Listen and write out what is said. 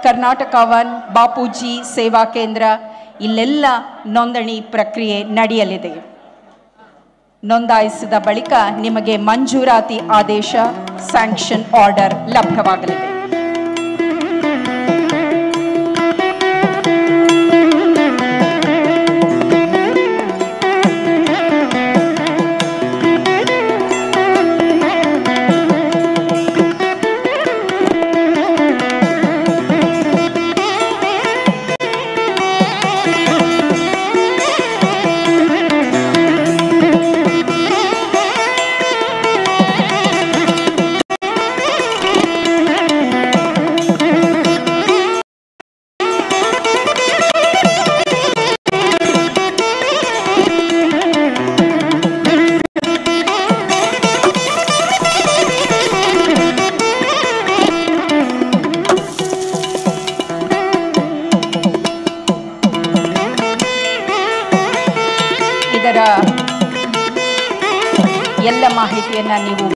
Karnataka one, Bapuji ಸೇವಾ ಕೇಂದ್ರ ಇಲ್ಲೆಲ್ಲ ನೋಂದಣಿ ಪ್ರಕ್ರಿಯೆ ನಡೆಯಲಿದೆ. ನೋಂದಾಯಿಸಿದ ಬಳಿಕ ನಿಮಗೆ ಮಂಜೂರಾತಿ ಆದೇಶ, ಸ್ಯಾಂಕ್ಷನ್ ಆರ್ಡರ್ ಲಭ್ಯವಾಗಲಿದೆ. ಇದರ ಎಲ್ಲ ಮಾಹಿತಿಯನ್ನು ನೀವು